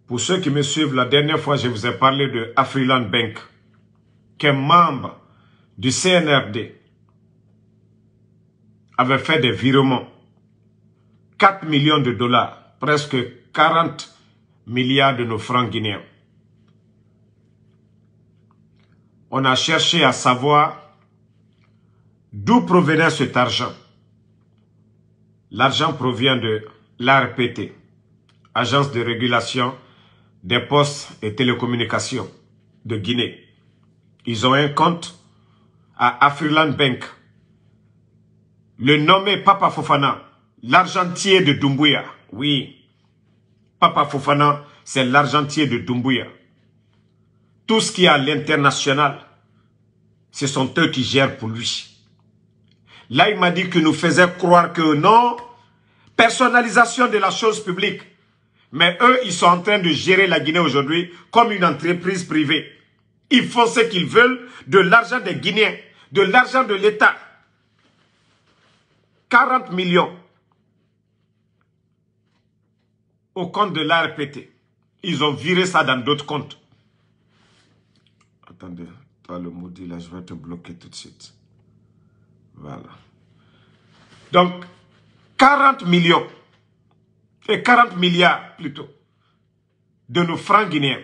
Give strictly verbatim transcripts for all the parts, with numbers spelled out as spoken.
Pour ceux qui me suivent, la dernière fois, je vous ai parlé de Afriland Bank, qui est membre du C N R D, avait fait des virements. quatre millions de dollars, presque quarante milliards de nos francs guinéens. On a cherché à savoir d'où provenait cet argent. L'argent provient de l'A R P T, Agence de régulation des postes et télécommunications de Guinée. Ils ont un compte à Afriland Bank. Le nommé Papa Fofana, l'argentier de Doumbouya. Oui, Papa Fofana, c'est l'argentier de Doumbouya. Tout ce qui est à l'international, ce sont eux qui gèrent pour lui. Là, il m'a dit que nous faisait croire que non, personnalisation de la chose publique. Mais eux, ils sont en train de gérer la Guinée aujourd'hui comme une entreprise privée. Ils font ce qu'ils veulent, de l'argent des Guinéens, de l'argent de l'État. quarante millions au compte de l'A R P T. Ils ont viré ça dans d'autres comptes. Attendez, toi le maudit là, je vais te bloquer tout de suite. Voilà. Donc, quarante millions, et quarante milliards plutôt, de nos francs guinéens.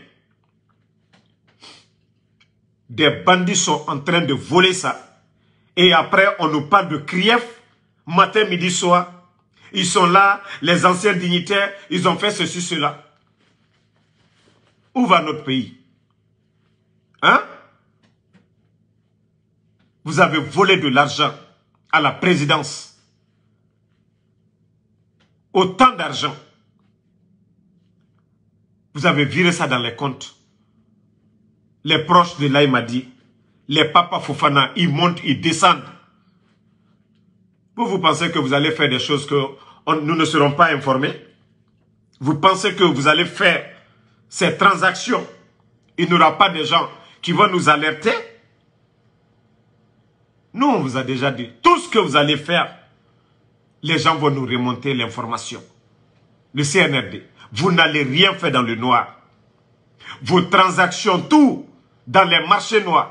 Des bandits sont en train de voler ça. Et après, on nous parle de Krief, matin, midi, soir. Ils sont là, les anciens dignitaires, ils ont fait ceci, cela. Où va notre pays? Hein? Vous avez volé de l'argent à la présidence. Autant d'argent. Vous avez viré ça dans les comptes. Les proches de l'Aïmadi, les Papa Fofana, ils montent, ils descendent. Vous, vous pensez que vous allez faire des choses que on, nous ne serons pas informés? Vous pensez que vous allez faire ces transactions? Il n'y aura pas de gens qui vont nous alerter? Nous, on vous a déjà dit, tout ce que vous allez faire, les gens vont nous remonter l'information. Le C N R D, vous n'allez rien faire dans le noir. Vos transactions, tout, dans les marchés noirs.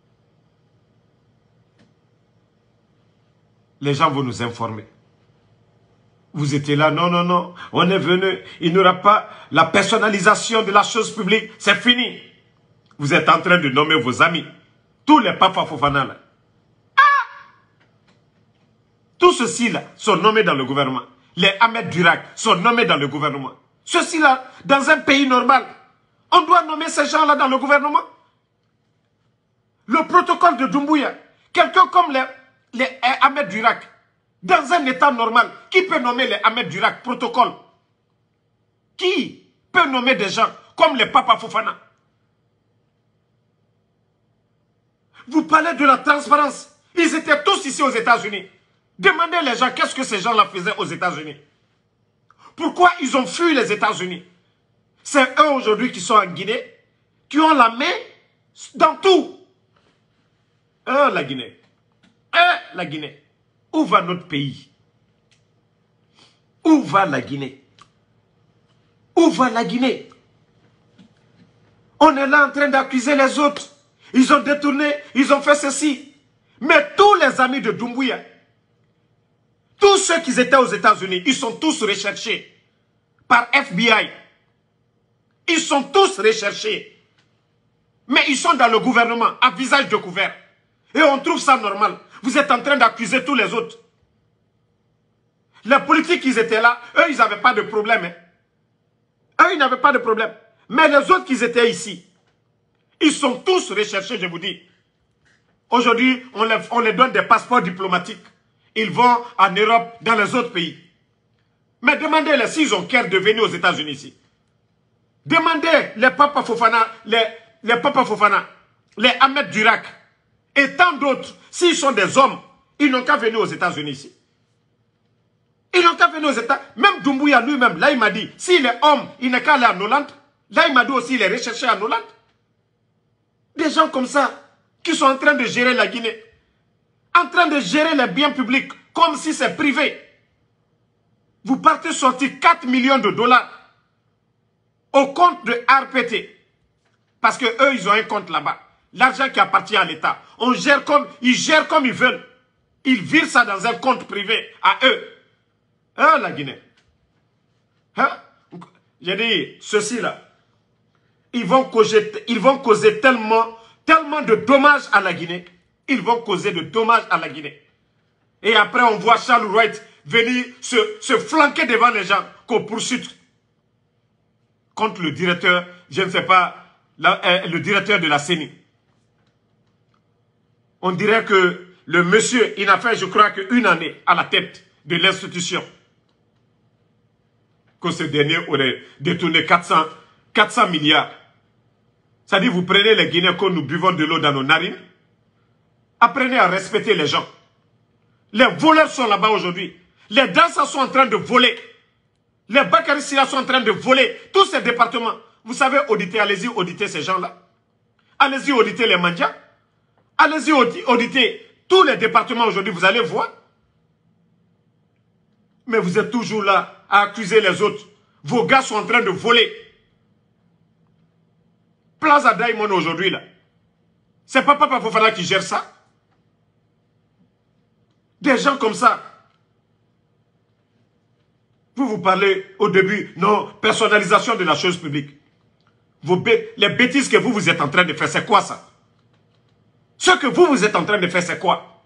Les gens vont nous informer. Vous étiez là, non, non, non, on est venu, il n'y aura pas la personnalisation de la chose publique, c'est fini. Vous êtes en train de nommer vos amis, tous les Papa Fofana là. Ah! Tous ceux-ci là sont nommés dans le gouvernement. Les Ahmed Durac sont nommés dans le gouvernement. Ceux-ci là, dans un pays normal, on doit nommer ces gens-là dans le gouvernement. Le protocole de Doumbouya, quelqu'un comme les, les Ahmed Durac, dans un état normal, qui peut nommer les Ahmed Durac, protocole? Qui peut nommer des gens comme les Papa Fofana? Vous parlez de la transparence. Ils étaient tous ici aux États-Unis. Demandez les gens qu'est-ce que ces gens-là faisaient aux États-Unis. Pourquoi ils ont fui les États-Unis? C'est eux aujourd'hui qui sont en Guinée, qui ont la main dans tout. Eux, la Guinée. Eux, la Guinée. Où va notre pays? Où va la Guinée? Où va la Guinée? On est là en train d'accuser les autres. Ils ont détourné, ils ont fait ceci. Mais tous les amis de Doumbouya, tous ceux qui étaient aux États-Unis, ils sont tous recherchés par F B I. Ils sont tous recherchés. Mais ils sont dans le gouvernement, à visage découvert. Et on trouve ça normal. Vous êtes en train d'accuser tous les autres. Les politiques qui étaient là, eux, ils n'avaient pas de problème. Hein. Eux, ils n'avaient pas de problème. Mais les autres qui étaient ici, ils sont tous recherchés, je vous dis. Aujourd'hui, on les, on les donne des passeports diplomatiques. Ils vont en Europe, dans les autres pays. Mais demandez-les s'ils ont cœur de venir aux États-Unis ici. Demandez les Papa Fofana, les, les Papa Fofana, les Ahmed Durac et tant d'autres, s'ils sont des hommes, ils n'ont qu'à venir aux États-Unis ici. Ils n'ont qu'à venir aux États-Unis. Même Doumbouya lui-même, là il m'a dit, s'il est homme, il n'est qu'à aller en Hollande. Là il m'a dit aussi, il est recherché en Hollande. Des gens comme ça, qui sont en train de gérer la Guinée, en train de gérer les biens publics, comme si c'est privé. Vous partez sortir quatre millions de dollars au compte de R P T. Parce que eux, ils ont un compte là-bas. L'argent qui appartient à l'État. On gère comme, ils gèrent comme ils veulent. Ils virent ça dans un compte privé à eux. Hein, la Guinée? Hein? J'ai dit, ceci-là, ils vont causer, ils vont causer tellement, tellement de dommages à la Guinée. Ils vont causer de dommages à la Guinée. Et après, on voit Charles Wright venir se, se flanquer devant les gens qu'on poursuit contre le directeur, je ne sais pas, la, euh, le directeur de la C E N I. On dirait que le monsieur, il n'a fait, je crois, qu'une année à la tête de l'institution. Que ce dernier aurait détourné quatre cents milliards. Ça dit, vous prenez les Guinéens quand nous buvons de l'eau dans nos narines. Apprenez à respecter les gens. Les voleurs sont là-bas aujourd'hui. Les danseurs sont en train de voler. Les Bakarissia sont en train de voler. Tous ces départements. Vous savez auditer, allez-y auditer ces gens-là. Allez-y auditer les Mandias. Allez-y auditer tous les départements aujourd'hui, vous allez voir. Mais vous êtes toujours là à accuser les autres. Vos gars sont en train de voler. Plaza Diamond aujourd'hui là. C'est pas Papa Fofana qui gère ça. Des gens comme ça. Vous vous parlez au début, non, personnalisation de la chose publique. Vos bê les bêtises que vous, vous êtes en train de faire, c'est quoi ça? Ce que vous, vous êtes en train de faire, c'est quoi?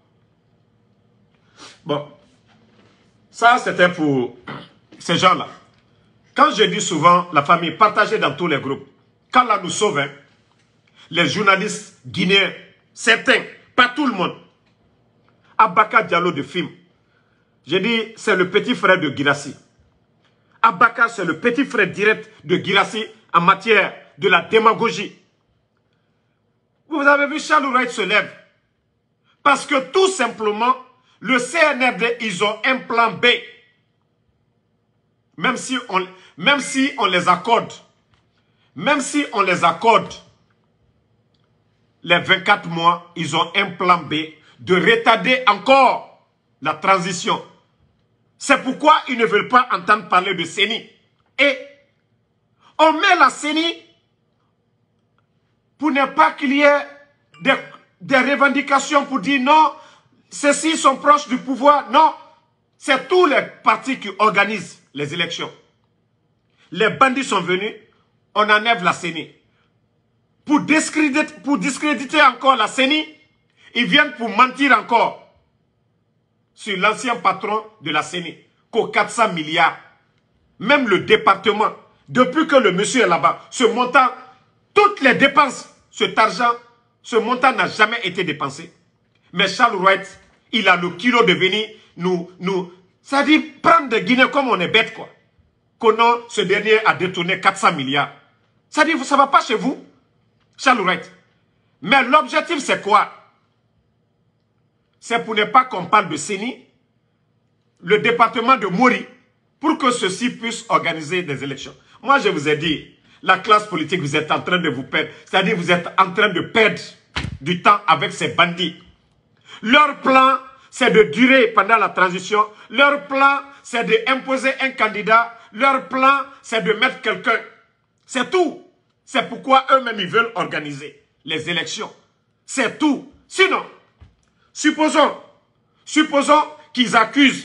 Bon, ça c'était pour ces gens-là. Quand je dis souvent, la famille, partagée dans tous les groupes, quand là nous sauve, hein, les journalistes guinéens, certains, pas tout le monde, Abaka Diallo de Film, j'ai dit, c'est le petit frère de Guirassy. Abaka, c'est le petit frère direct de Guirassy en matière de la démagogie. Vous avez vu, Charles Wright se lève. Parce que tout simplement, le C N R D, ils ont un plan B. Même si on, même si on les accorde, même si on les accorde les vingt-quatre mois, ils ont un plan B de retarder encore la transition. C'est pourquoi ils ne veulent pas entendre parler de C E N I. Et on met la C E N I pour ne pas qu'il y ait des, des revendications pour dire non, ceux-ci sont proches du pouvoir. Non, c'est tous les partis qui organisent les élections. Les bandits sont venus, on enlève la C E N I. Pour discréditer, pour discréditer encore la C E N I, ils viennent pour mentir encore sur l'ancien patron de la C E N I, qu'aux quatre cents milliards. Même le département, depuis que le monsieur est là-bas, ce montant, toutes les dépenses, cet argent, ce montant n'a jamais été dépensé. Mais Charles Wright, il a le kilo de venir nous, nous, ça dit prendre des Guinéens comme on est bête, quoi. Qu'on ce dernier a détourné quatre cents milliards. Ça dit, ça ne va pas chez vous, Charles Wright. Mais l'objectif, c'est quoi? C'est pour ne pas qu'on parle de C E N I, le département de Mori, pour que ceux-ci puissent organiser des élections. Moi, je vous ai dit, la classe politique, vous êtes en train de vous perdre. C'est-à-dire, vous êtes en train de perdre du temps avec ces bandits. Leur plan, c'est de durer pendant la transition. Leur plan, c'est d'imposer un candidat. Leur plan, c'est de mettre quelqu'un. C'est tout. C'est pourquoi eux-mêmes, ils veulent organiser les élections. C'est tout. Sinon, supposons, supposons qu'ils accusent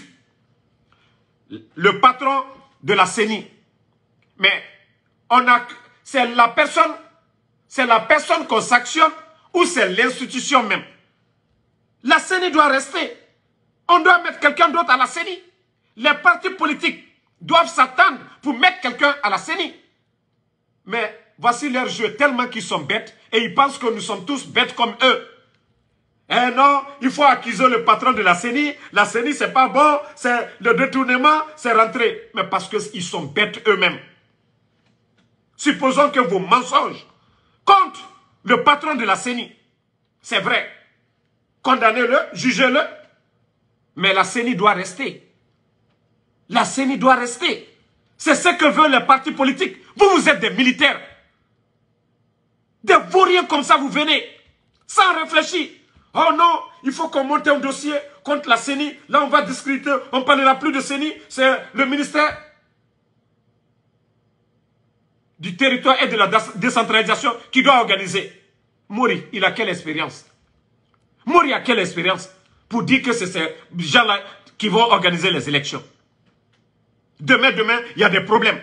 le patron de la C E N I. Mais on a, c'est la personne, c'est la personne qu'on sanctionne ou c'est l'institution même. La C E N I doit rester. On doit mettre quelqu'un d'autre à la C E N I. Les partis politiques doivent s'attendre pour mettre quelqu'un à la C E N I. Mais voici leur jeu, tellement qu'ils sont bêtes et ils pensent que nous sommes tous bêtes comme eux. Eh non, il faut accuser le patron de la C E N I. La C E N I, c'est pas bon, c'est le détournement, c'est rentré. Mais parce qu'ils sont bêtes eux-mêmes. Supposons que vos mensonges contre le patron de la C E N I, c'est vrai. Condamnez-le, jugez-le. Mais la C E N I doit rester. La C E N I doit rester. C'est ce que veulent les partis politiques. Vous, vous êtes des militaires. Des vauriens comme ça, vous venez. Sans réfléchir. Oh non, il faut qu'on monte un dossier contre la C E N I. Là, on va discuter. On ne parlera plus de C E N I. C'est le ministère. du territoire et de la décentralisation qui doit organiser. Mori, il a quelle expérience? Mori a quelle expérience pour dire que c'est ces gens-là qui vont organiser les élections? Demain, demain, il y a des problèmes.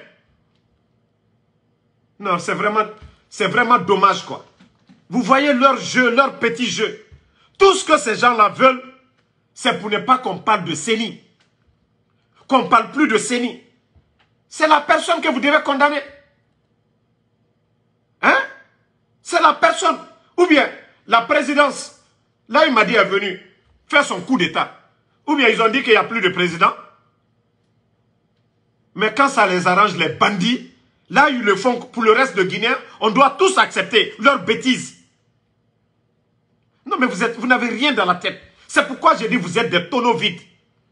Non, c'est vraiment, c'est vraiment dommage, quoi. Vous voyez leur jeu, leur petit jeu. Tout ce que ces gens-là veulent, c'est pour ne pas qu'on parle de Séni. Qu'on ne parle plus de Séni. C'est la personne que vous devez condamner. Hein? C'est la personne. Ou bien, la présidence, là, il m'a dit, est venue faire son coup d'État. Ou bien, ils ont dit qu'il n'y a plus de président. Mais quand ça les arrange, les bandits, là, ils le font pour le reste de Guinéens, on doit tous accepter leurs bêtises. Non, mais vous êtes, vous n'avez rien dans la tête. C'est pourquoi je dis vous êtes des tonneaux vides.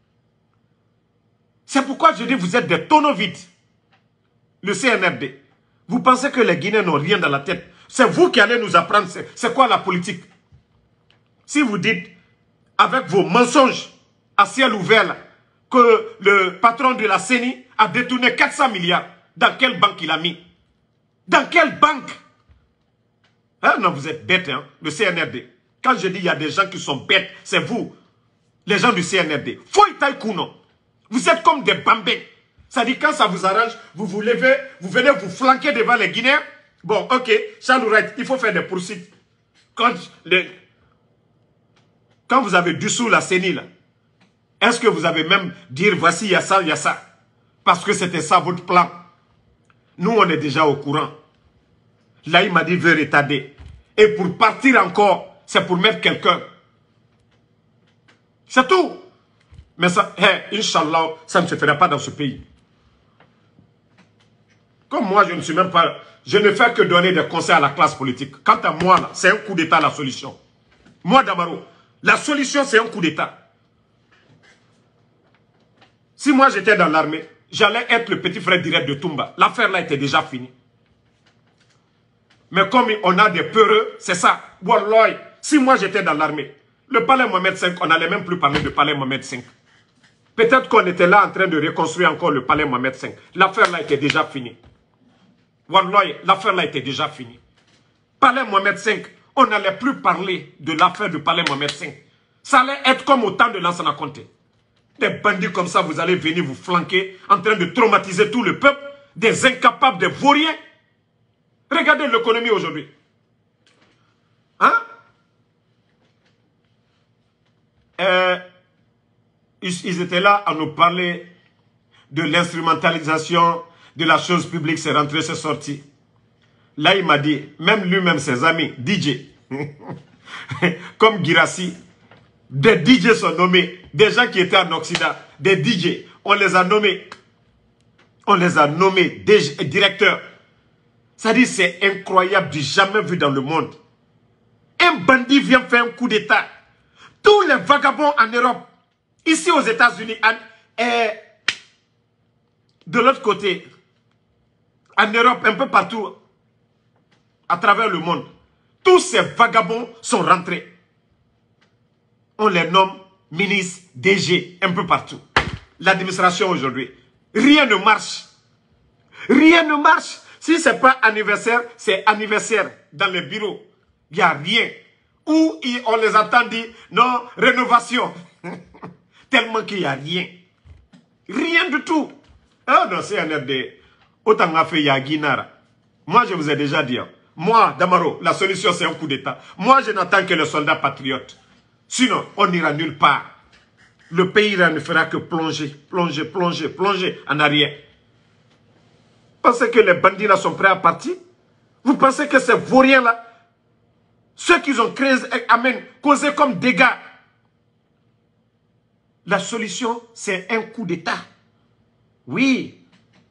C'est pourquoi je dis vous êtes des tonneaux vides. Le C N R D. Vous pensez que les Guinéens n'ont rien dans la tête. C'est vous qui allez nous apprendre c'est quoi la politique. Si vous dites, avec vos mensonges à ciel ouvert, là, que le patron de la Séni a détourné quatre cents milliards, dans quelle banque il a mis? Dans quelle banque? Hein? Non, vous êtes bêtes, hein, le C N R D. Quand je dis il y a des gens qui sont bêtes, c'est vous, les gens du C N R D. Foytaï Kouno. Vous êtes comme des bambins. Ça dit quand ça vous arrange, vous vous levez, vous venez vous flanquer devant les Guinéens. Bon, ok, Charles Wright, il faut faire des poursuites. Quand, les... quand vous avez dissous la Séni, là, est-ce que vous avez même dire voici, il y a ça, il y a ça? Parce que c'était ça votre plan. Nous, on est déjà au courant. Là, il m'a dit veut retarder. Et pour partir encore, c'est pour mettre quelqu'un. C'est tout. Mais ça, hey, Inch'Allah, ça ne se fera pas dans ce pays. Comme moi, je ne suis même pas... Je ne fais que donner des conseils à la classe politique. Quant à moi, c'est un coup d'État la solution. Moi, Damaro, la solution, c'est un coup d'État. Si moi, j'étais dans l'armée, j'allais être le petit frère direct de Toumba. L'affaire là était déjà finie. Mais comme on a des peureux, c'est ça. Wallah, si moi j'étais dans l'armée, le palais Mohamed cinq, on n'allait même plus parler de palais Mohamed cinq. Peut-être qu'on était là en train de reconstruire encore le palais Mohamed cinq. L'affaire là était déjà finie. Wallah, l'affaire là était déjà finie. Palais Mohamed cinq, on n'allait plus parler de l'affaire du palais Mohamed cinq. Ça allait être comme au temps de Lansana Conté. Des bandits comme ça, vous allez venir vous flanquer en train de traumatiser tout le peuple, des incapables, des vauriens. Regardez l'économie aujourd'hui. Hein? Euh, ils, ils étaient là à nous parler de l'instrumentalisation de la chose publique, c'est rentré, c'est sorti. Là, il m'a dit, même lui-même, ses amis, D J, comme Girassi, des D J sont nommés, des gens qui étaient en Occident, des D J, on les a nommés, on les a nommés des directeurs. Ça dit, c'est incroyable, du jamais vu dans le monde. Un bandit vient faire un coup d'État. Tous les vagabonds en Europe, ici aux États-Unis, et de l'autre côté, en Europe, un peu partout, à travers le monde, tous ces vagabonds sont rentrés. On les nomme ministres, D G, un peu partout. L'administration aujourd'hui, rien ne marche. Rien ne marche. Si ce n'est pas anniversaire, c'est anniversaire dans les bureaux. Il n'y a rien. Ou on les attend dire, non, rénovation. Tellement qu'il n'y a rien. Rien du tout. Ah non, c'est un R D. Autant a fait Yaginara. Moi, je vous ai déjà dit. Moi, Damaro, la solution, c'est un coup d'État. Moi, je n'attends que les soldats patriotes. Sinon, on n'ira nulle part. Le pays là, ne fera que plonger, plonger, plonger, plonger en arrière. Vous pensez que les bandits là sont prêts à partir? Vous pensez que ces vauriens là, ceux qu'ils ont créés, amen, causé comme dégâts, la solution c'est un coup d'État. Oui.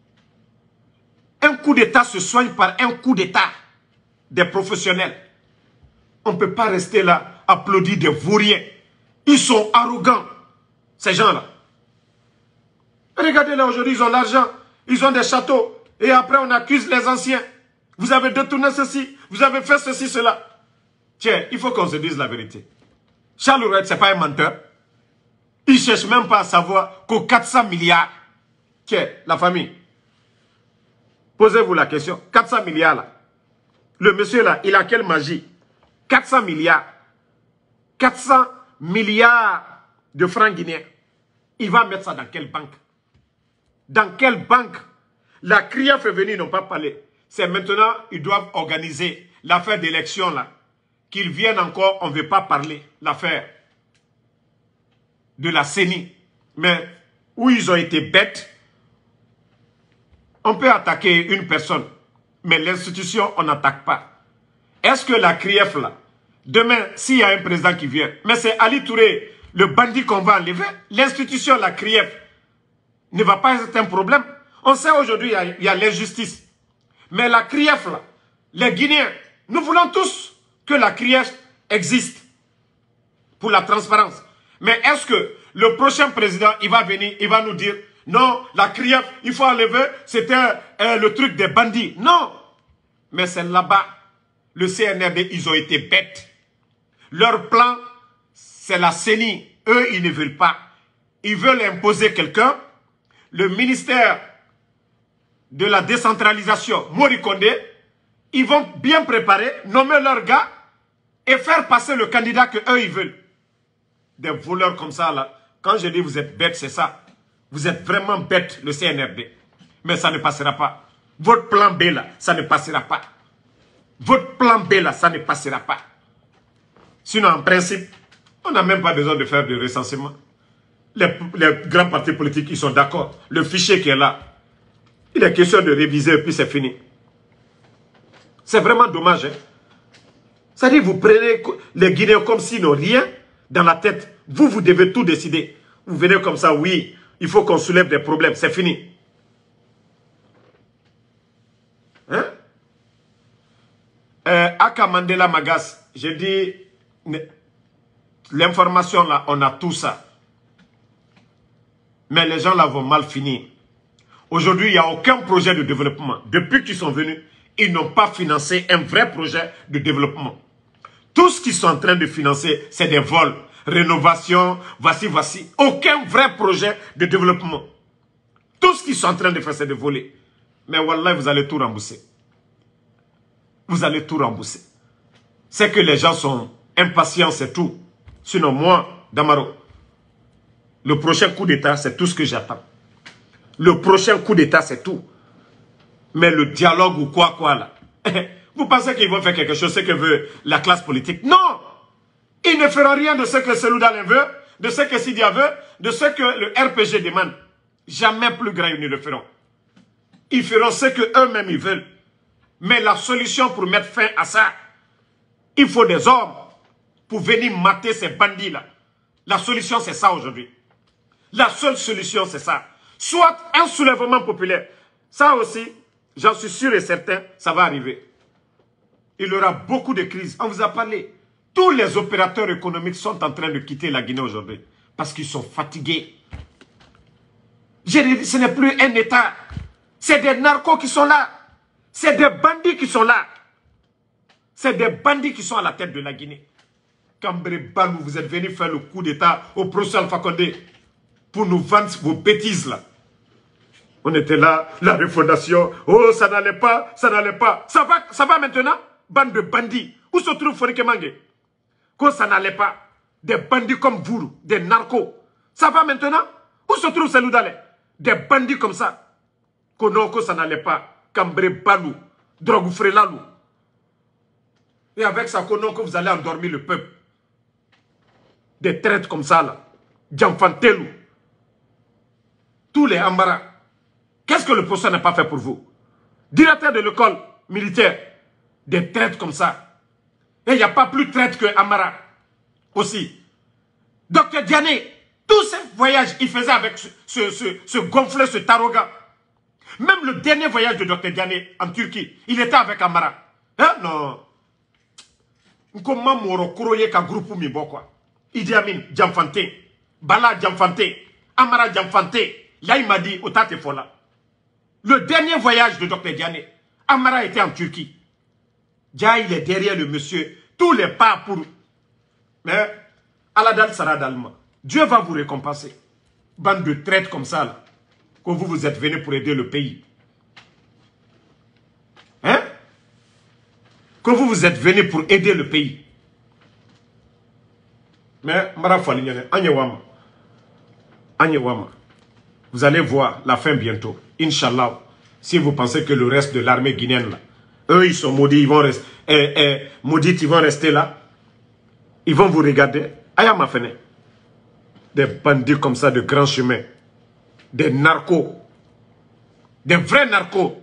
Un coup d'État se soigne par un coup d'État des professionnels. On ne peut pas rester là, applaudir des vauriens. Ils sont arrogants, ces gens-là. Regardez là, aujourd'hui, ils ont l'argent, ils ont des châteaux. Et après, on accuse les anciens. Vous avez détourné ceci, vous avez fait ceci, cela. Tiens, il faut qu'on se dise la vérité. Charles Wright, ce n'est pas un menteur. Il ne cherche même pas à savoir qu'aux quatre cents milliards, tiens, la famille, Posez-vous la question. quatre cents milliards là. Le monsieur là, il a quelle magie? quatre cents milliards. quatre cents milliards de francs guinéens. Il va mettre ça dans quelle banque? Dans quelle banque? La C R I A F est venue, ils n'ont pas parlé. C'est maintenant, ils doivent organiser l'affaire d'élection là. Qu'ils viennent encore, on ne veut pas parler. L'affaire de la C E N I. Mais où ils ont été bêtes, on peut attaquer une personne. Mais l'institution, on n'attaque pas. Est-ce que la C R I A F là, demain, s'il y a un président qui vient, mais c'est Ali Touré, le bandit qu'on va enlever, l'institution, la C R I A F, ne va pas être un problème. On sait aujourd'hui, il y a, a l'injustice. Mais la C R I A F, là, les Guinéens, nous voulons tous que la C R I A F existe pour la transparence. Mais est-ce que le prochain président, il va venir, il va nous dire, non, la C R I A F, il faut enlever, c'était euh, le truc des bandits. Non. Mais c'est là-bas, le C N R D, ils ont été bêtes. Leur plan, c'est la C E N I. Eux, ils ne veulent pas. Ils veulent imposer quelqu'un. Le ministère de la décentralisation, Mori Kondé, ils vont bien préparer, nommer leurs gars et faire passer le candidat qu'eux, ils veulent. Des voleurs comme ça, là. Quand je dis vous êtes bêtes, c'est ça. Vous êtes vraiment bêtes, le C N R D. Mais ça ne passera pas. Votre plan B, là, ça ne passera pas. Votre plan B, là, ça ne passera pas. Sinon, en principe, on n'a même pas besoin de faire de recensement. Les, les grands partis politiques, ils sont d'accord. Le fichier qui est là, il est question de réviser et puis c'est fini. C'est vraiment dommage. Hein? C'est-à-dire, vous prenez les Guinéens comme s'ils n'ont rien dans la tête. Vous, vous devez tout décider. Vous venez comme ça, oui, il faut qu'on soulève des problèmes. C'est fini. Hein? Euh, Aka Mandela Magas, j'ai dit, l'information là, on a tout ça. Mais les gens là vont mal finir. Aujourd'hui, il n'y a aucun projet de développement. Depuis qu'ils sont venus, ils n'ont pas financé un vrai projet de développement. Tout ce qu'ils sont en train de financer, c'est des vols, rénovation, voici, voici. Aucun vrai projet de développement. Tout ce qu'ils sont en train de faire, c'est de voler. Mais wallah, vous allez tout rembourser. Vous allez tout rembourser. C'est que les gens sont impatients, c'est tout. Sinon, moi, Damaro, le prochain coup d'État, c'est tout ce que j'attends. Le prochain coup d'État, c'est tout. Mais le dialogue ou quoi, quoi, là. Vous pensez qu'ils vont faire quelque chose, ce que veut la classe politique? Non! Ils ne feront rien de ce que Seloudalin veut, de ce que Sidia veut, de ce que le R P G demande. Jamais plus grand, ils ne le feront. Ils feront ce qu'eux-mêmes ils veulent. Mais la solution pour mettre fin à ça, il faut des hommes pour venir mater ces bandits-là. La solution, c'est ça aujourd'hui. La seule solution, c'est ça. Soit un soulèvement populaire. Ça aussi, j'en suis sûr et certain, ça va arriver. Il y aura beaucoup de crises. On vous a parlé. Tous les opérateurs économiques sont en train de quitter la Guinée aujourd'hui. Parce qu'ils sont fatigués. Ce n'est plus un État. C'est des narcos qui sont là. C'est des bandits qui sont là. C'est des bandits qui sont à la tête de la Guinée. Cambré Balou, vous êtes venu faire le coup d'État au professeur Alpha Condé pour nous vendre vos bêtises là. On était là, la refondation. Oh, ça n'allait pas, ça n'allait pas. Ça va, ça va maintenant? Bande de bandits. Où se trouve Fourike Mange? Quand ça n'allait pas, des bandits comme vous, des narcos. Ça va maintenant? Où se trouve Seloudalin? Des bandits comme ça. Konoko, ça n'allait pas. Cambré Balou, Drogue Frelalou. Et avec ça, Konoko, vous allez endormir le peuple. Des traites comme ça, là. Djamfantelou. Tous les Amara. Qu'est-ce que le professeur n'a pas fait pour vous? Directeur de l'école militaire. Des traites comme ça. Et il n'y a pas plus traite que Amara. Aussi. Docteur Diané, tous ces voyages, il faisait avec ce, ce, ce, ce gonflé, ce taroga. Même le dernier voyage de Docteur Diané en Turquie, il était avec Amara. Hein? Non. Comment moro kuroye ka groupe mi quoi. Idi Amin, Djamfante. Bala Djamfante. Amara Djamfante. Yaï m'a dit, Otate Fola. Le dernier voyage de Docteur Diané, Amara était en Turquie. Dia, il est derrière le monsieur. Tous les pas pour... Mais, Aladal Sara Dalma. Dieu va vous récompenser. Bande de traite comme ça, là. Que vous vous êtes venu pour aider le pays. que vous vous êtes venu pour aider le pays. Mais, vous allez voir la fin bientôt. Inch'Allah, si vous pensez que le reste de l'armée guinéenne, là, eux, ils sont maudits, ils vont rester, eh, eh, maudits, ils vont rester là. Ils vont vous regarder. Ayama Fene. Des bandits comme ça de grands chemins. Des narcos. Des vrais narcos.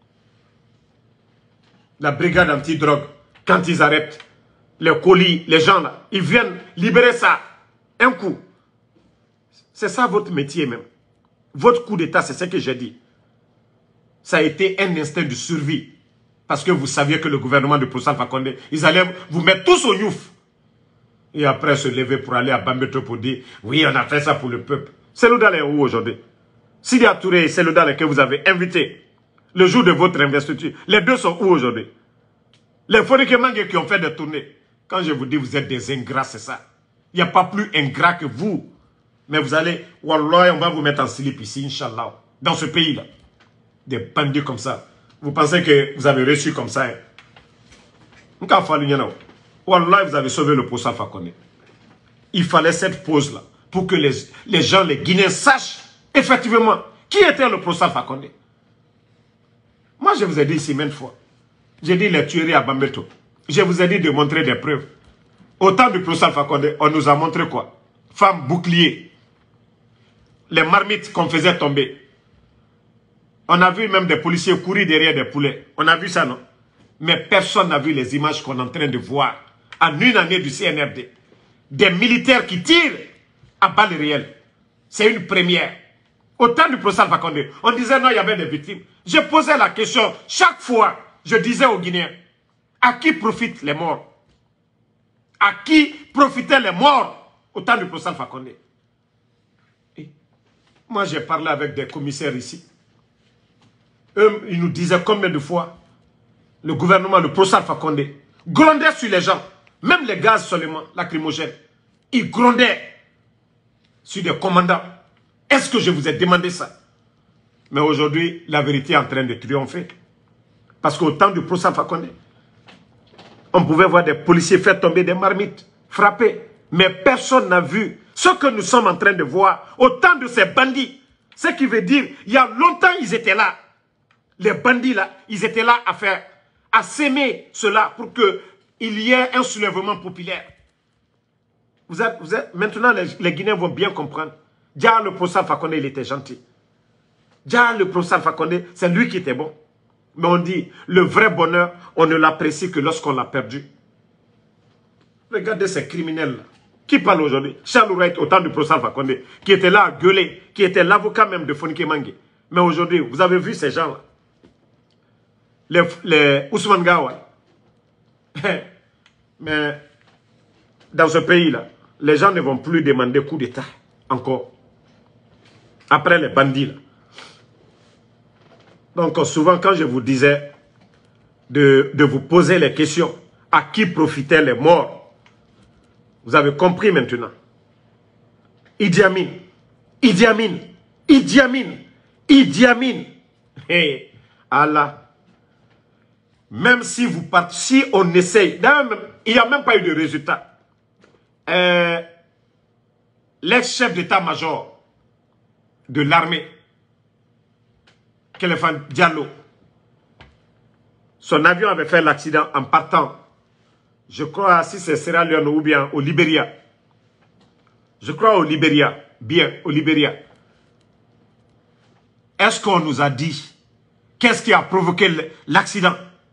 La brigade anti-drogue, quand ils arrêtent les colis, les gens là, ils viennent libérer ça. Un coup. C'est ça votre métier même. Votre coup d'état, c'est ce que j'ai dit. Ça a été un instinct de survie. Parce que vous saviez que le gouvernement de Proussa Alpha Condé, ils allaient vous mettre tous au youf. Et après se lever pour aller à Bambeto pour dire, oui, on a fait ça pour le peuple. C'est le est où aujourd'hui? Sidi Touré, c'est le que vous avez invité le jour de votre investiture. Les deux sont où aujourd'hui? Les Fodeke qui ont fait des tournées. Quand je vous dis, vous êtes des ingrats, c'est ça. Il n'y a pas plus ingrat que vous. Mais vous allez, Wallah, on va vous mettre en slip ici, Inch'Allah. Dans ce pays-là. Des bandits comme ça. Vous pensez que vous avez reçu comme ça. Hein? Wallah, vous avez sauvé le Proussa Alpha Condé. Il fallait cette pause-là pour que les, les gens, les Guinéens sachent effectivement qui était le Proussa Alpha Condé. Moi, je vous ai dit ici maintes fois. J'ai dit les tueries à Bambeto. Je vous ai dit de montrer des preuves. Au temps du Proussa Alpha Condé, on nous a montré quoi? Femmes boucliers. Les marmites qu'on faisait tomber. On a vu même des policiers courir derrière des poulets. On a vu ça, non? Mais personne n'a vu les images qu'on est en train de voir. En une année du C N R D. Des militaires qui tirent à balles réelles. C'est une première. Au temps du Proussa Alpha Condé, on disait non, il y avait des victimes. Je posais la question, chaque fois, je disais aux Guinéens, à qui profitent les morts? À qui profitaient les morts au temps du Proussa Alpha Condé? Et moi, j'ai parlé avec des commissaires ici. Eux, ils nous disaient combien de fois le gouvernement, le Proussa Alpha Condé, grondait sur les gens. Même les gaz seulement, lacrymogènes. Ils grondaient sur des commandants. Est-ce que je vous ai demandé ça? Mais aujourd'hui, la vérité est en train de triompher. Parce qu'au temps du Proussa Alpha Condé, on pouvait voir des policiers faire tomber des marmites, frapper. Mais personne n'a vu ce que nous sommes en train de voir au temps de ces bandits. Ce qui veut dire, il y a longtemps, ils étaient là. Les bandits là, ils étaient là à faire, à s'aimer cela pour qu'il y ait un soulèvement populaire. Vous êtes, vous êtes, maintenant, les, les Guinéens vont bien comprendre. Déjà, le Proussa Alpha Condé, il était gentil. Déjà, le Proussa Alpha Condé, c'est lui qui était bon. Mais on dit, le vrai bonheur, on ne l'apprécie que lorsqu'on l'a perdu. Regardez ces criminels-là. Qui parle aujourd'hui? Charles Wright, au temps du Proussa Alpha Condé, qui était là à gueuler, qui était l'avocat même de Fonike Mangue. Mais aujourd'hui, vous avez vu ces gens-là? Les, les Ousmane Gawa. Mais dans ce pays-là, les gens ne vont plus demander coup d'État encore. Après les bandits là. Donc souvent quand je vous disais de, de vous poser les questions, à qui profitaient les morts, vous avez compris maintenant. Idi Amin, Idi Amin, Idi Amin, Idi Amin. Hey, Allah. Même si vous partez, si on essaye, il n'y a même pas eu de résultat. Euh, L'ex-chef d'état-major de l'armée, Kéléphan Diallo, son avion avait fait l'accident en partant, je crois, si c'est Sierra Leone ou bien au Libéria. Je crois au Libéria, bien au Libéria. Est-ce qu'on nous a dit qu'est-ce qui a provoqué l'accident?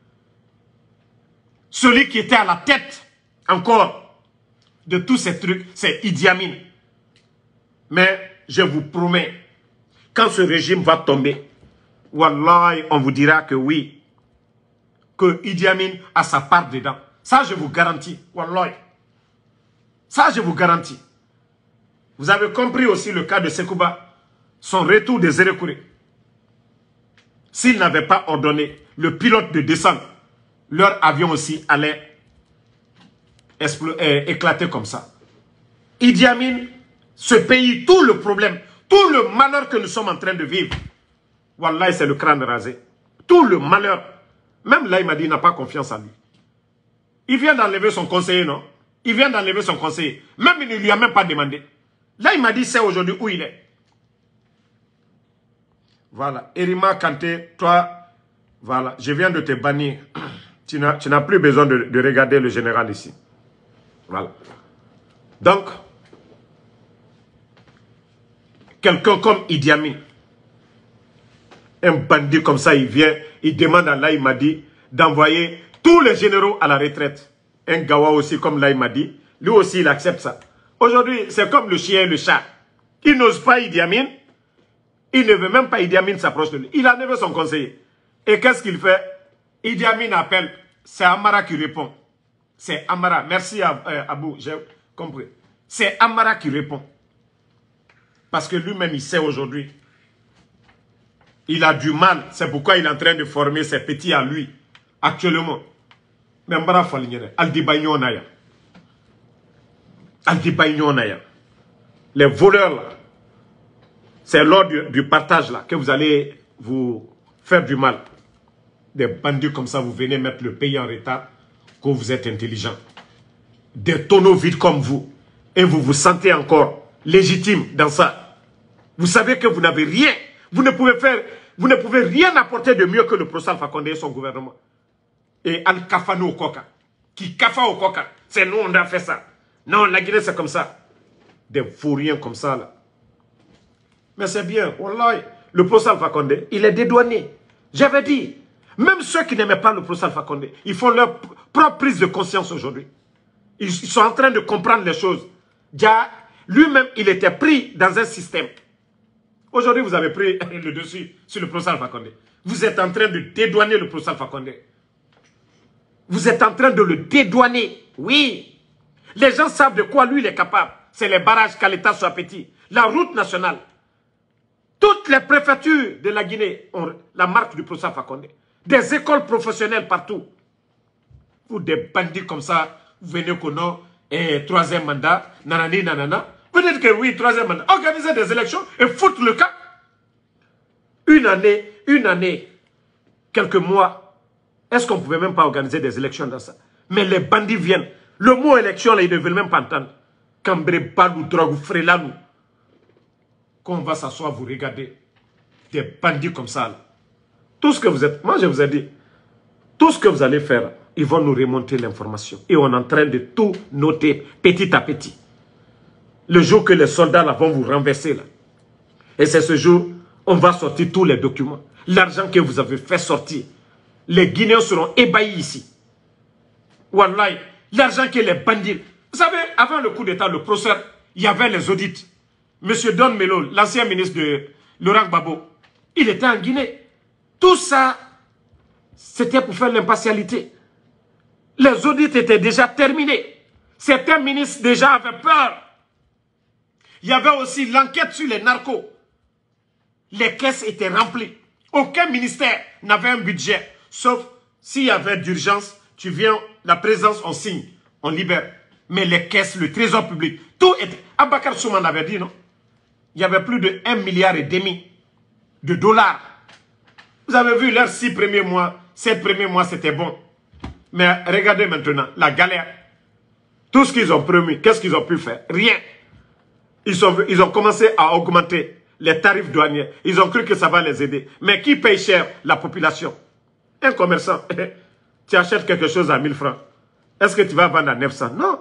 Celui qui était à la tête encore de tous ces trucs, c'est Idi Amin. Mais je vous promets, quand ce régime va tomber, Wallah, on vous dira que oui, que Idi Amin a sa part dedans. Ça, je vous garantis. Wallah. Ça, je vous garantis. Vous avez compris aussi le cas de Sekouba, son retour de Zérekouré. S'il n'avait pas ordonné le pilote de descendre, leur avion aussi allait éclater comme ça. Idi Amin, ce pays, tout le problème, tout le malheur que nous sommes en train de vivre, Wallah, c'est le crâne rasé. Tout le malheur. Même là, il m'a dit, il n'a pas confiance en lui. Il vient d'enlever son conseiller, non? Il vient d'enlever son conseiller. Même il ne lui a même pas demandé. Là, il m'a dit, c'est aujourd'hui où il est. Voilà. Erima Kanté, toi, voilà, je viens de te bannir. Tu n'as plus besoin de, de regarder le général ici. Voilà. Donc, quelqu'un comme Idi Amin, un bandit comme ça, il vient, il demande à Laye Madi d'envoyer tous les généraux à la retraite. Un Gawa aussi, comme Laye Madi, lui aussi, il accepte ça. Aujourd'hui, c'est comme le chien et le chat. Il n'ose pas Idi Amin. Il ne veut même pas Idi Amin s'approche de lui. Il a enlevé son conseiller. Et qu'est-ce qu'il fait? Idi Amin appelle. C'est Amara qui répond. C'est Amara. Merci à, euh, Abou, j'ai compris. C'est Amara qui répond. Parce que lui-même, il sait aujourd'hui. Il a du mal. C'est pourquoi il est en train de former ses petits à lui. Actuellement. Mais Amara Falignere. Aldibaïno Naya. Aldibaïno Naya. Les voleurs là. C'est lors du, du partage là que vous allez vous faire du mal. Des bandits comme ça, vous venez mettre le pays en retard, que vous êtes intelligent. Des tonneaux vides comme vous. Et vous vous sentez encore légitime dans ça. Vous savez que vous n'avez rien. Vous ne pouvez faire, vous ne pouvez rien apporter de mieux que le Pro Alpha Condé et son gouvernement. Et Al-Kafano Okoka. Qui Kafa Okoka. C'est nous, on a fait ça. Non, la Guinée, c'est comme ça. Des vauriens comme ça, là. Mais c'est bien. Wallah, le Pro Alpha Condé, il est dédouané. J'avais dit, même ceux qui n'aimaient pas le Pro Alpha Condé, ils font leur propre prise de conscience aujourd'hui. Ils, ils sont en train de comprendre les choses. Lui-même, il était pris dans un système. Aujourd'hui, vous avez pris le dessus sur le Pro Alpha Condé. Vous êtes en train de dédouaner le Pro Alpha Condé. Vous êtes en train de le dédouaner. Oui. Les gens savent de quoi lui il est capable. C'est les barrages Kaleta soit petit. La route nationale. Toutes les préfectures de la Guinée ont la marque du Pro Alpha Condé. Des écoles professionnelles partout. Vous, des bandits comme ça, vous venez qu'on a un troisième mandat, nanani, nanana. Vous dites que oui, troisième mandat. Organisez des élections et foutre le cas. Une année, une année, quelques mois, est-ce qu'on ne pouvait même pas organiser des élections dans ça? Mais les bandits viennent. Le mot élection, là, ils ne veulent même pas entendre. Cambré, Balou, Drogue, Frélanou. Quand on va s'asseoir, vous regardez des bandits comme ça. Là. Tout ce que vous êtes, moi je vous ai dit, tout ce que vous allez faire, ils vont nous remonter l'information. Et on est en train de tout noter petit à petit. Le jour que les soldats là, vont vous renverser. Là. Et c'est ce jour, on va sortir tous les documents. L'argent que vous avez fait sortir. Les Guinéens seront ébahis ici. Wallahi, l'argent que les bandits... Vous savez, avant le coup d'état, le procès, il y avait les audits. Monsieur Don Melo, l'ancien ministre de Laurent Gbagbo, il était en Guinée. Tout ça, c'était pour faire l'impartialité. Les audits étaient déjà terminés. Certains ministres déjà avaient peur. Il y avait aussi l'enquête sur les narcos. Les caisses étaient remplies. Aucun ministère n'avait un budget. Sauf s'il y avait d'urgence, tu viens, la présence, on signe, on libère. Mais les caisses, le trésor public, tout était... Abakar Souman avait dit, non? Il y avait plus de un milliard et demi de dollars. Vous avez vu leurs six premiers mois, sept premiers mois, c'était bon. Mais regardez maintenant, la galère. Tout ce qu'ils ont promis, qu'est-ce qu'ils ont pu faire? Rien. Ils, sont, ils ont commencé à augmenter les tarifs douaniers. Ils ont cru que ça va les aider. Mais qui paye cher? La population. Un commerçant, tu achètes quelque chose à mille francs. Est-ce que tu vas vendre à neuf cents? Non.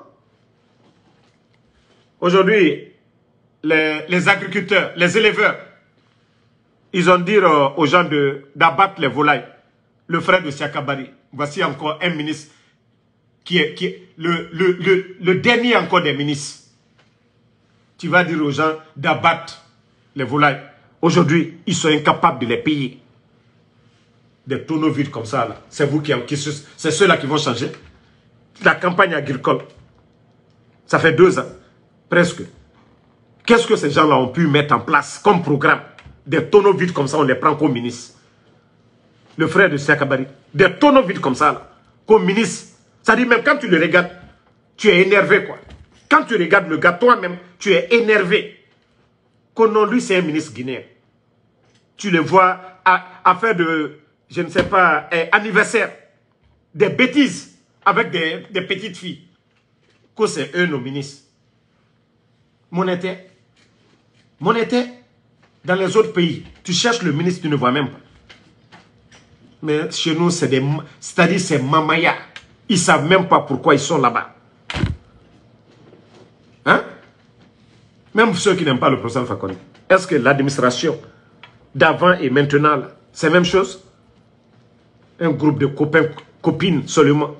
Aujourd'hui, les, les agriculteurs, les éleveurs, ils ont dit euh, aux gens d'abattre les volailles. Le frère de Siakabari. Voici encore un ministre qui est, qui est le, le, le, le dernier encore des ministres. Tu vas dire aux gens d'abattre les volailles. Aujourd'hui, ils sont incapables de les payer. Des tonneaux vides comme ça, là. C'est vous qui, qui c'est ceux-là qui vont changer. La campagne agricole, ça fait deux ans, presque. Qu'est-ce que ces gens-là ont pu mettre en place comme programme? Des tonneaux vides comme ça, on les prend comme ministre. Le frère de Siakabari. Des tonneaux vides comme ça, là, comme ministre. Ça dit même quand tu le regardes, tu es énervé, quoi. Quand tu regardes le gars, toi-même, tu es énervé. Que non, lui, c'est un ministre guinéen. Tu le vois à, à faire de, je ne sais pas, eh, anniversaire. Des bêtises. avec des, des petites filles. Que c'est eux nos ministres. Monétaire. Monétaire. Dans les autres pays, tu cherches le ministre, tu ne vois même pas. Mais chez nous, c'est des... C'est-à-dire, c'est mamaya. Ils ne savent même pas pourquoi ils sont là-bas. Hein? Même ceux qui n'aiment pas le professeur Fakonde. Est-ce que l'administration d'avant et maintenant, c'est la même chose? Un groupe de copains, copines seulement.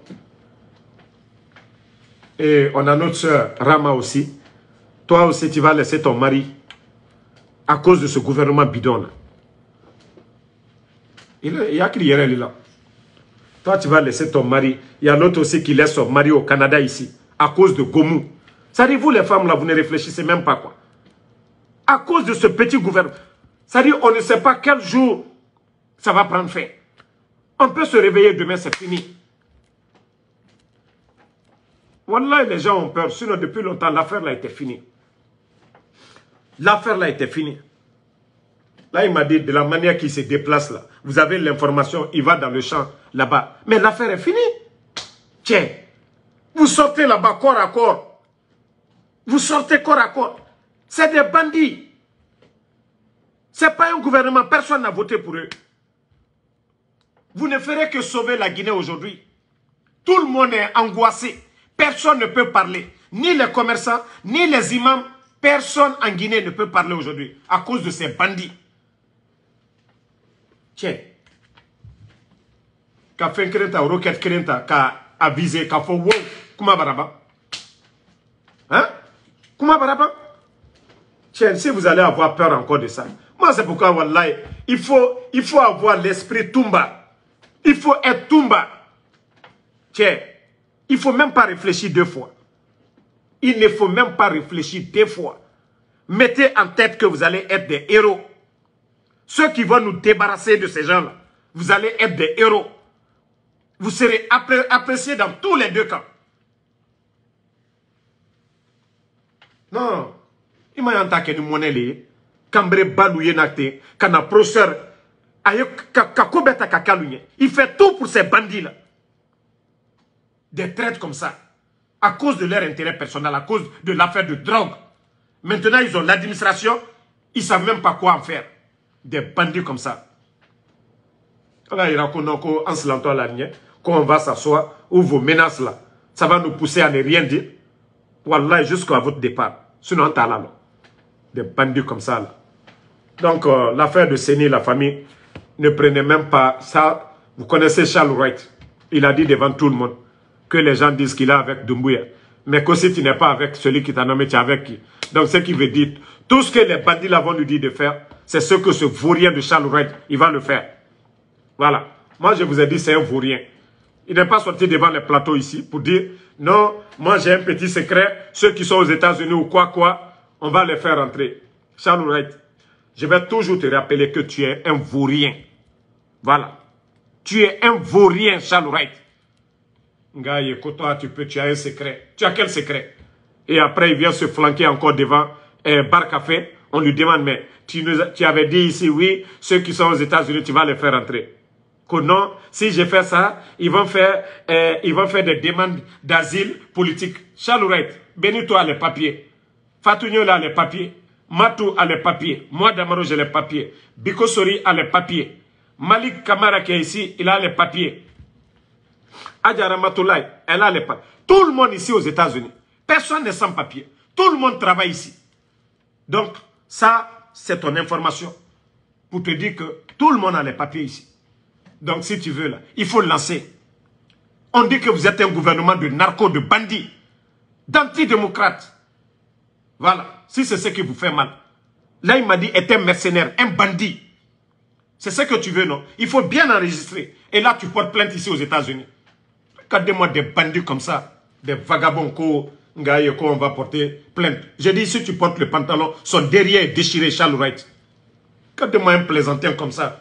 Et on a notre soeur Rama aussi. Toi aussi, tu vas laisser ton mari à cause de ce gouvernement bidon-là. Il y a qui est là. Toi, tu vas laisser ton mari. Il y a l'autre aussi qui laisse son mari au Canada ici, à cause de Gomu. Ça dit, vous les femmes là, vous ne réfléchissez même pas quoi. À cause de ce petit gouvernement. Ça dit, on ne sait pas quel jour ça va prendre fin. On peut se réveiller demain, c'est fini. Wallah, les gens ont peur. Sinon, depuis longtemps, l'affaire là était finie. L'affaire là était finie. Là, il m'a dit, de la manière qu'il se déplace là, vous avez l'information, il va dans le champ là-bas. Mais l'affaire est finie. Tiens, vous sortez là-bas corps à corps. Vous sortez corps à corps. C'est des bandits. Ce n'est pas un gouvernement, personne n'a voté pour eux. Vous ne ferez que sauver la Guinée aujourd'hui. Tout le monde est angoissé. Personne ne peut parler. Ni les commerçants, ni les imams. Personne en Guinée ne peut parler aujourd'hui à cause de ces bandits. Tiens. Qu'a fait un krenta, roquette krenta, qu'a avisé, qu'a fait wow. Comment baraba? Hein? Comment baraba? Tiens, si vous allez avoir peur encore de ça. Moi, c'est pourquoi, wallahi, il faut, il faut avoir l'esprit Tumba. Il faut être Tumba. Tiens, il ne faut même pas réfléchir deux fois. Il ne faut même pas réfléchir deux fois. Mettez en tête que vous allez être des héros. Ceux qui vont nous débarrasser de ces gens-là, vous allez être des héros. Vous serez appréciés dans tous les deux camps. Non. Il m'a entendu monnaie. Cambré balouye nakte. Kana professeur. Il fait tout pour ces bandits-là. Des traites comme ça. À cause de leur intérêt personnel, à cause de l'affaire de drogue. Maintenant, ils ont l'administration. Ils ne savent même pas quoi en faire. Des bandits comme ça. Là, il raconte qu'en se lançant la ligne, qu'on va s'asseoir, ou vos menaces là, ça va nous pousser à ne rien dire. Wallah, jusqu'à votre départ. Sinon, on t'a là. Des bandits comme ça là. Donc, euh, l'affaire de Séni, la famille, ne prenez même pas ça. Vous connaissez Charles Wright. Il a dit devant tout le monde que les gens disent qu'il est avec Doumbouya. Mais que si tu n'es pas avec celui qui t'a nommé, tu es avec qui? Donc, ce qui veut dire, tout ce que les bandits là vont nous dire de faire, c'est ce que ce vaurien de Charles Wright, il va le faire. Voilà. Moi, je vous ai dit, c'est un vaurien. Il n'est pas sorti devant les plateaux ici pour dire, non, moi j'ai un petit secret, ceux qui sont aux États-Unis ou quoi, quoi, on va les faire entrer. Charles Wright, je vais toujours te rappeler que tu es un vaurien. Voilà. Tu es un vaurien, Charles Wright. Ngaye, toi, tu peux, tu as un secret. Tu as quel secret? Et après, il vient se flanquer encore devant un bar café. On lui demande, mais tu, nous, tu avais dit ici, oui, ceux qui sont aux États-Unis, tu vas les faire entrer. Que non, si je fais ça, ils vont faire, euh, ils vont faire des demandes d'asile politique. Charles Wright, bénis-toi les papiers. Fatou Nyola a les papiers. Matou a les papiers. Moi, Damaro, j'ai les papiers. Biko Sori a les papiers. Malik Kamara qui est ici, il a les papiers. Adjara Matoulaye, elle a les papiers. Tout le monde ici aux États-Unis. Personne n'est sans papier. Tout le monde travaille ici. Donc, ça, c'est ton information. Pour te dire que tout le monde a les papiers ici. Donc, si tu veux, là, il faut le lancer. On dit que vous êtes un gouvernement de narcos, de bandits, d'antidémocrates. Voilà. Si c'est ce qui vous fait mal. Là, il m'a dit, est un mercenaire, un bandit. C'est ce que tu veux, non? Il faut bien enregistrer. Et là, tu portes plainte ici aux États-Unis. Regardez-moi des bandits comme ça, des vagabonds qu'on on va porter plainte. J'ai dit, si tu portes le pantalon, son derrière est déchiré, Charles Wright. Regardez-moi un plaisantin comme ça.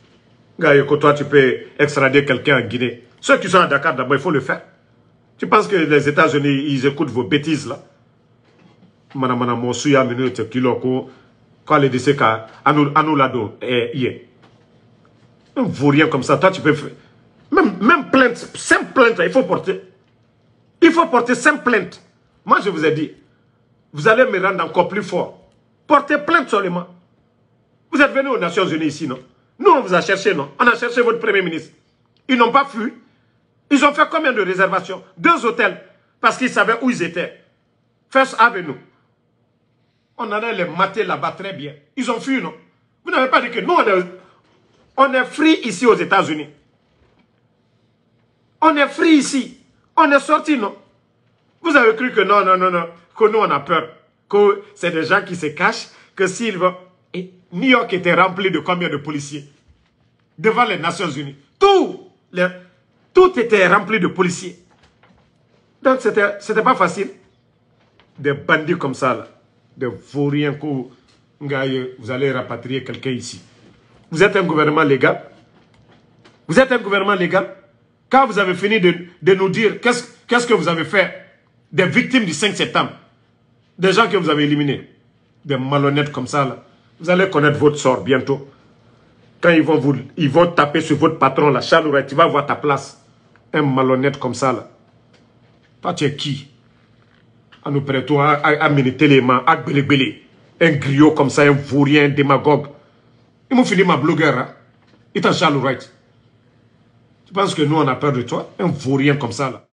Que toi, tu peux extrader quelqu'un en Guinée. Ceux qui sont à Dakar, d'abord, il faut le faire. Tu penses que les États-Unis, ils écoutent vos bêtises, là? Madame, madame, mon souya, minute, kilo, ko, quand les décès, à nous l'ado, hier. Un vaurien comme ça, toi, tu peux faire. Même, même plainte, simple plainte, il faut porter. faut porter cinq plaintes. Moi, je vous ai dit, vous allez me rendre encore plus fort. Portez plainte seulement. Vous êtes venus aux Nations Unies ici, non? Nous, on vous a cherché, non? On a cherché votre Premier ministre. Ils n'ont pas fui. Ils ont fait combien de réservations? Deux hôtels. Parce qu'ils savaient où ils étaient. First Avenue. On allait les mater là-bas très bien. Ils ont fui, non? Vous n'avez pas dit que nous, on est, on est free ici aux États-Unis. On est free ici. On est sorti, non? Vous avez cru que non, non, non, non, que nous, on a peur. Que c'est des gens qui se cachent, que s'ils vont... Et New York était rempli de combien de policiers? Devant les Nations Unies. Tout, les, tout était rempli de policiers. Donc, c'était c'était pas facile. Des bandits comme ça, là. Des vauriens que vous allez rapatrier quelqu'un ici. Vous êtes un gouvernement légal. Vous êtes un gouvernement légal. Quand vous avez fini de, de nous dire qu'est-ce qu'est-ce que vous avez fait des victimes du cinq septembre, des gens que vous avez éliminés, des malhonnêtes comme ça, là, vous allez connaître votre sort bientôt. Quand ils vont, vous, ils vont taper sur votre patron, là, Charles Wright, tu vas voir ta place. Un malhonnête comme ça, là. Toi, tu es qui? À nous prêter, à, à, à militer les mains, à belé un griot comme ça, un vaurien, un démagogue. Ils m'ont fini ma blogueur, hein. Il t'a Charles Wright. Tu penses que nous, on a peur de toi? Un vaurien comme ça, là.